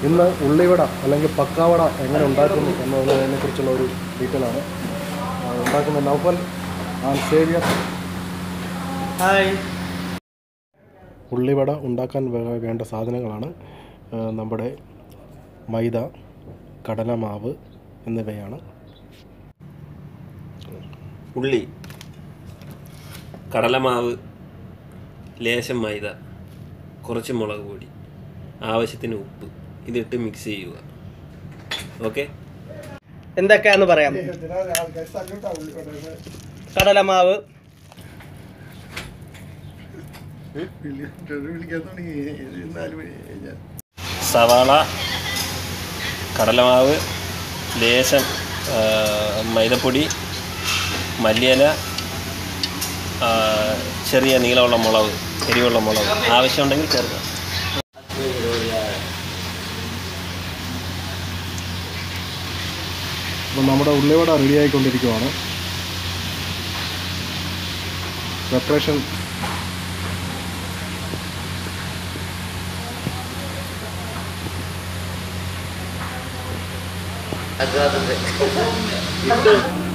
ഇന്ന് ഉള്ളിവട അല്ലെങ്കിൽ പക്കാവട എങ്ങനെ ഉണ്ടാക്കുന്നു എന്നതിനെക്കുറിച്ചുള്ള ഒരു ഡീറ്റെയിലാണ് ഉണ്ടാക്കുന്ന നൗഫൽ ആൻഡ് സേവിയർ. ഹായ്. ഉള്ളിവട ഉണ്ടാക്കാൻ വേണ്ട സാധനങ്ങളാണ് നമ്മുടെ മൈദ, കടലമാവ് എന്നിവയാണ്. ഉള്ളി, കടലമാവ്, ലേശം മൈദ, കുറച്ച് മുളക് പൊടി, ആവശ്യത്തിന് ഉപ്പ്, ഇതിട്ട് മിക്സ് ചെയ്യുക. ഓക്കെ, എന്തൊക്കെയാന്ന് പറയാം. കടലമാവ്, സവാള, കടലമാവ്, ലേശം മൈദപ്പൊടി, മല്ലിയില, ചെറിയ നീളമുള്ള മുളക്, എരിവുള്ള മുളക് ആവശ്യമുണ്ടെങ്കിൽ ചേർക്കുക. അപ്പോൾ നമ്മുടെ ഉള്ളിവട റെഡി ആയിക്കൊണ്ടിരിക്കുകയാണ്. പ്രിപ്പറേഷൻ അത്